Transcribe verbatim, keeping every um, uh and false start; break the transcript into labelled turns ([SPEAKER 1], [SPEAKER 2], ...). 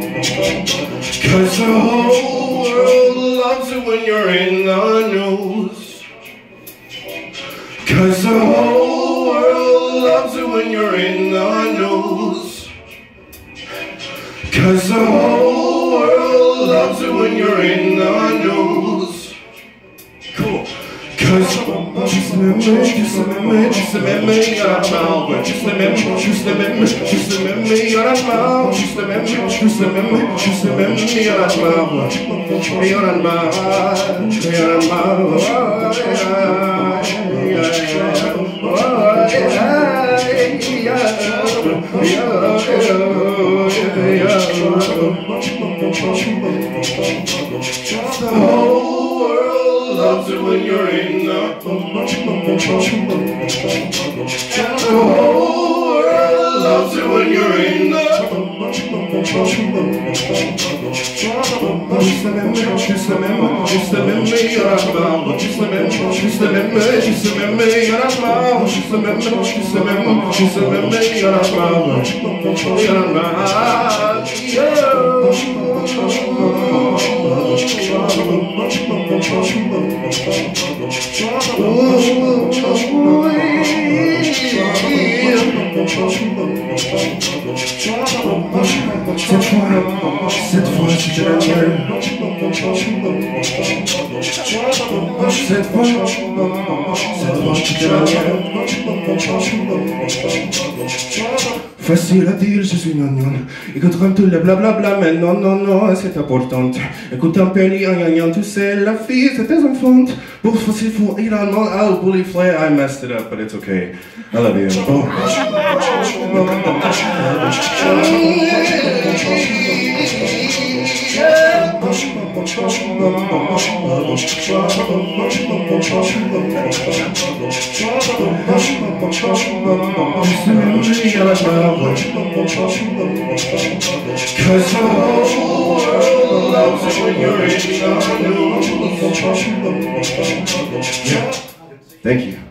[SPEAKER 1] Cause the whole world loves it when you're in the news. Cause the whole world loves it when you're in the news. Cause the whole world loves it when you're in the news. Cool. Cause juste le même, juste le même, juste le même, il y a la marque. Juste le même, juste le même, juste le même, il y a la marque. Juste le même, juste le même, juste le même, il y a la marque. Il y a la marque, il y a la the whole world loves it when you're in the. The whole world loves it when you're in the. Juste le même, juste le même, juste le même, il y a la marque. Juste le même, juste le même, juste le même, il y a la marque. Juste le même, juste le même, juste le même, il y a la marque. Il y a la marque. Cette fois, cette fois, c'était la mienne. Cette fois, cette fois, c'était la mienne. Facile à dire, je suis gnagnon. Écoute comme tous les blablabla, mais non, non, non, c'est important. Écoute un peu les gnagnon, tu sais, la fille, c'est tes enfants. Pour facile, pour Iran, oh, bully flare, I messed it up, but it's okay. I love you. Oh. Cause the whole world loves it when you're in the news. Thank you.